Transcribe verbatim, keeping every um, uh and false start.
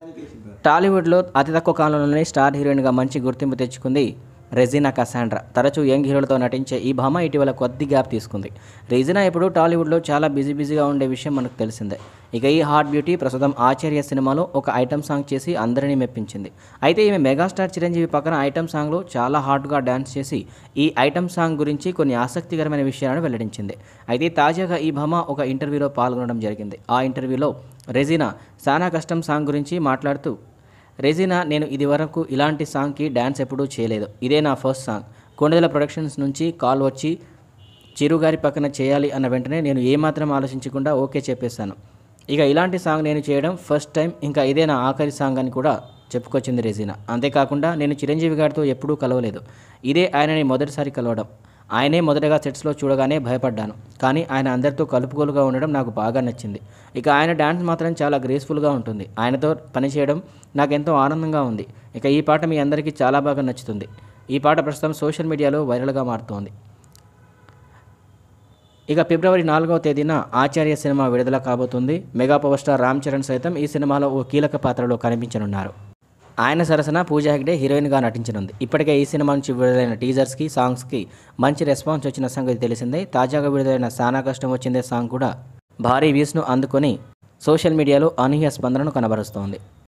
టాలీవుడ్లో అతి తక్కువ కాలంలోనే స్టార్ హీరోయిన్గా మంచి గుర్తింపు తెచ్చుకుంది రెజీనా కసాండ్రా. తరచూ యంగ్ హీరోలతో నటించే ఈ భామ ఇటీవల కొద్ది గ్యాప్ తీసుకుంది. రెజీనా ఇప్పుడు టాలీవుడ్లో చాలా బిజీ బిజీగా ఉండే విషయం మనకు తెలిసిందే. ఇక ఈ హాట్ బ్యూటీ ప్రస్తుతం ఆచార్య సినిమాలో ఒక ఐటమ్ సాంగ్ చేసి అందరినీ మెప్పించింది. అయితే ఈమె మెగాస్టార్ చిరంజీవి పక్కన ఐటమ్ సాంగ్లో చాలా హాట్గా డ్యాన్స్ చేసి ఈ ఐటమ్ సాంగ్ గురించి కొన్ని ఆసక్తికరమైన విషయాలను వెల్లడించింది. అయితే తాజాగా ఈ భామ ఒక ఇంటర్వ్యూలో పాల్గొనడం జరిగింది. ఆ ఇంటర్వ్యూలో రెజీనా సానా కష్టం సాంగ్ గురించి మాట్లాడుతూ, రెజీనా, నేను ఇది వరకు ఇలాంటి సాంగ్కి డ్యాన్స్ ఎప్పుడూ చేయలేదు. ఇదే నా ఫస్ట్ సాంగ్. కొండదల ప్రొడక్షన్స్ నుంచి కాల్ వచ్చి చిరుగారి పక్కన చేయాలి అన్న వెంటనే నేను ఏమాత్రం ఆలోచించకుండా ఓకే చెప్పేశాను. ఇక ఇలాంటి సాంగ్ నేను చేయడం ఫస్ట్ టైం. ఇంకా ఇదే నా ఆఖరి సాంగ్ అని కూడా చెప్పుకొచ్చింది రెజీనా. అంతేకాకుండా నేను చిరంజీవి గారితో ఎప్పుడూ కలవలేదు. ఇదే ఆయనని మొదటిసారి కలవడం. ఆయనే మొదటగా సెట్స్లో చూడగానే భయపడ్డాను. కానీ ఆయన అందరితో కలుపుకోలుగా ఉండడం నాకు బాగా నచ్చింది. ఇక ఆయన డ్యాన్స్ మాత్రం చాలా గ్రేస్ఫుల్గా ఉంటుంది. ఆయనతో పనిచేయడం నాకెంతో ఆనందంగా ఉంది. ఇక ఈ పాట మీ అందరికీ చాలా బాగా నచ్చుతుంది. ఈ పాట ప్రస్తుతం సోషల్ మీడియాలో వైరల్గా మారుతోంది. ఇక ఫిబ్రవరి నాలుగవ తేదీన ఆచార్య సినిమా విడుదల కాబోతుంది. Mega power star Ram Charan సైతం ఈ సినిమాలో ఓ కీలక పాత్రలో కనిపించనున్నారు. ఆయన సరసన పూజా హెగ్డే హీరోయిన్గా నటించనుంది. ఇప్పటికే ఈ సినిమా నుంచి విడుదలైన టీజర్స్కి, సాంగ్స్కి మంచి రెస్పాన్స్ వచ్చిన సంగతి తెలిసిందే. తాజాగా విడుదలైన సానా కష్టం వచ్చిందే సాంగ్ కూడా భారీ వ్యూస్ను అందుకొని సోషల్ మీడియాలో అనూహ్య స్పందనను కనబరుస్తోంది.